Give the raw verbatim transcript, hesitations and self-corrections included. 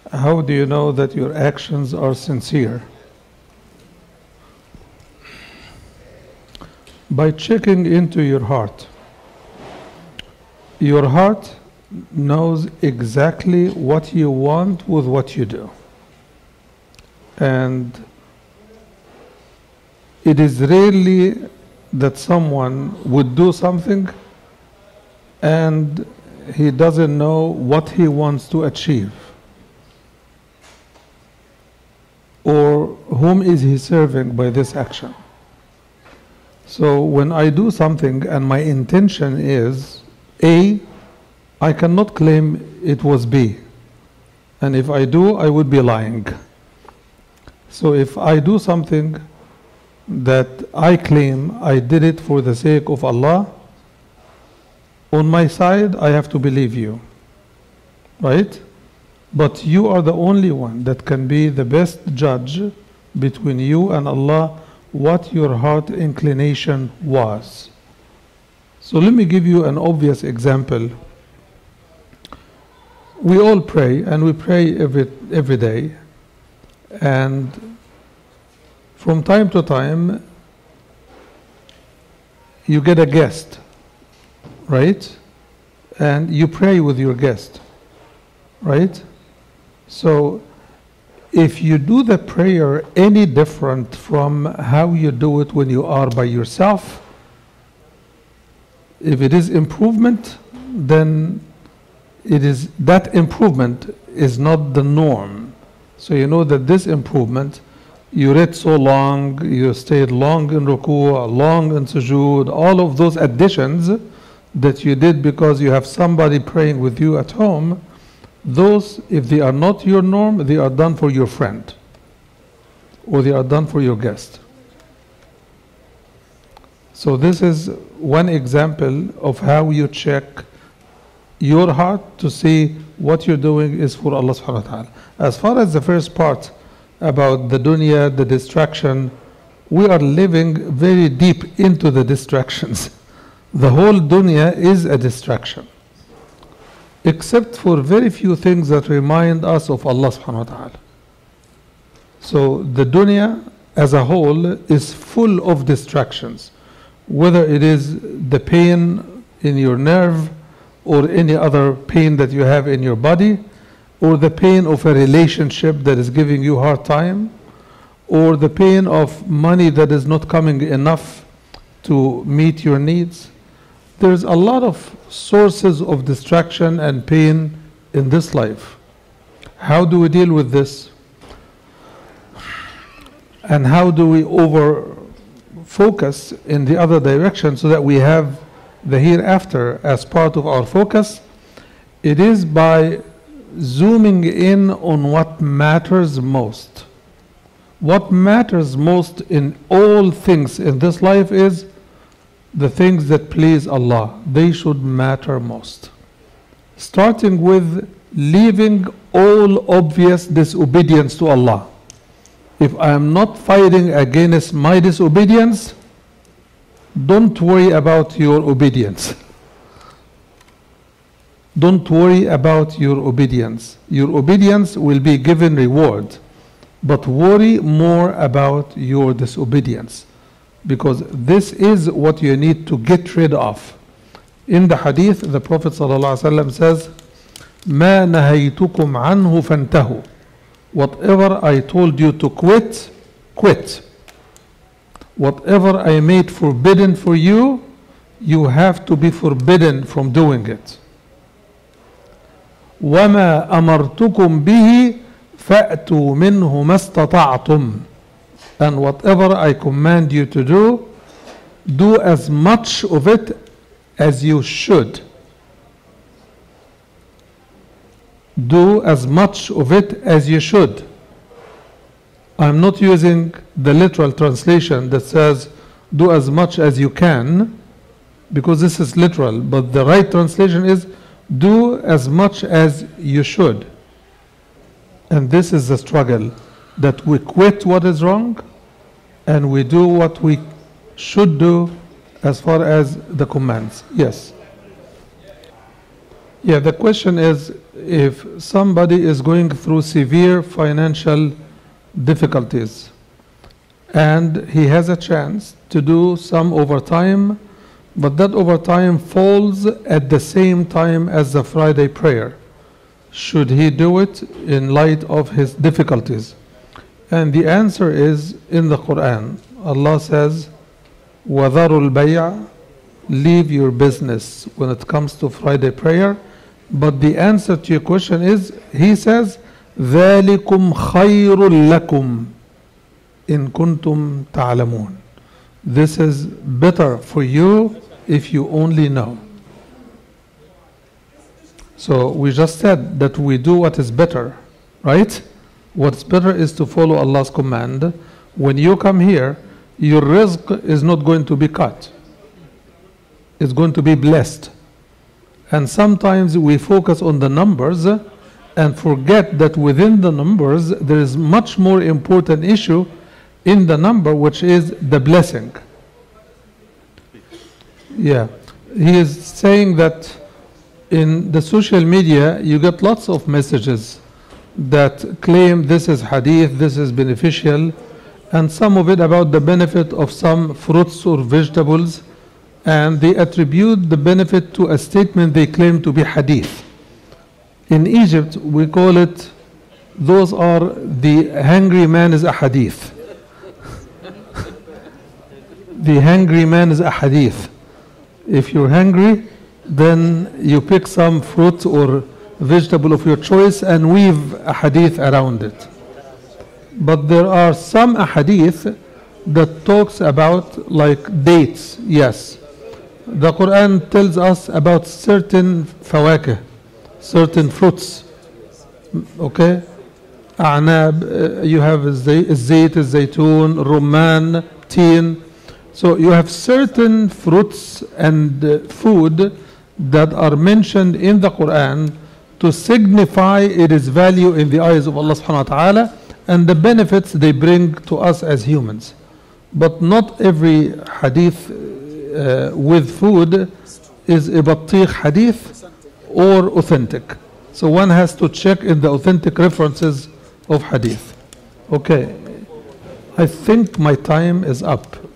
How do you know that your actions are sincere? By checking into your heart. Your heart knows exactly what you want with what you do. And it is rarely that someone would do something and he doesn't know what he wants to achieve, or whom is he serving by this action. So when I do something and my intention is A, I cannot claim it was B. And if I do, I would be lying. So if I do something that I claim I did it for the sake of Allah, on my side, I have to believe you, right? But you are the only one that can be the best judge between you and Allah, what your heart inclination was. So let me give you an obvious example. We all pray, and we pray every, every day. And from time to time, you get a guest, right? And you pray with your guest, right? So if you do the prayer any different from how you do it when you are by yourself, if it is improvement, then it is that improvement is not the norm. So you know that this improvement, you read so long, you stayed long in ruku', long in sujood, all of those additions that you did because you have somebody praying with you at home, those, if they are not your norm, they are done for your friend, or they are done for your guest. So this is one example of how you check your heart to see what you're doing is for Allah subhanahu wa ta'ala. As far as the first part about the dunya, the distraction, we are living very deep into the distractions. The whole dunya is a distraction, except for very few things that remind us of Allah subhanahu wa ta'ala. So the dunya as a whole is full of distractions, whether it is the pain in your nerve or any other pain that you have in your body, or the pain of a relationship that is giving you a hard time, or the pain of money that is not coming enough to meet your needs. There's a lot of sources of distraction and pain in this life. How do we deal with this? And how do we over focus in the other direction so that we have the hereafter as part of our focus? It is by zooming in on what matters most. What matters most in all things in this life is the things that please Allah. They should matter most. Starting with leaving all obvious disobedience to Allah. If I am not fighting against my disobedience, don't worry about your obedience. Don't worry about your obedience. Your obedience will be given reward, but worry more about your disobedience, because this is what you need to get rid of. In the hadith, the Prophet ﷺ says, مَا نَهَيْتُكُمْ عَنْهُ فَانْتَهُ. Whatever I told you to quit, quit. Whatever I made forbidden for you, you have to be forbidden from doing it. وَمَا أَمَرْتُكُمْ بِهِ فَأْتُوا مِنْهُ مَا اسْتَطَعْتُمْ. And whatever I command you to do, do as much of it as you should. Do as much of it as you should. I'm not using the literal translation that says do as much as you can, because this is literal, but the right translation is do as much as you should. And this is the struggle, that we quit what is wrong and we do what we should do as far as the commands. Yes. Yeah, the question is, if somebody is going through severe financial difficulties and he has a chance to do some overtime, but that overtime falls at the same time as the Friday prayer, should he do it in light of his difficulties? And the answer is in the Quran. Allah says, وَذَرُوا الْبَيْعَ, leave your business when it comes to Friday prayer. But the answer to your question is, he says, ذَلِكُمْ خَيْرٌ لَكُمْ إِن كُنْتُمْ تَعْلَمُونَ. This is better for you if you only know. So we just said that we do what is better, right? What's better is to follow Allah's command. When you come here, your rizq is not going to be cut. It's going to be blessed. And sometimes we focus on the numbers and forget that within the numbers there is much more important issue in the number, which is the blessing. Yeah, he is saying that in the social media you get lots of messages that claim this is hadith, this is beneficial, and some of it about the benefit of some fruits or vegetables, and they attribute the benefit to a statement they claim to be hadith. In Egypt, we call it, those are the hungry man is a hadith. The hungry man is a hadith. If you're hungry, then you pick some fruit or vegetable of your choice and weave a hadith around it. But there are some ahadith that talks about like dates, yes. The Quran tells us about certain fawakih, certain fruits, okay? A'nab, uh, you have zayt, zaytun, rumman, teen. So you have certain fruits and uh, food that are mentioned in the Quran to signify its value in the eyes of Allah subhanahu wa ta'ala and the benefits they bring to us as humans. But not every hadith uh, with food is a batikh hadith or authentic. So one has to check in the authentic references of hadith. Okay, I think my time is up.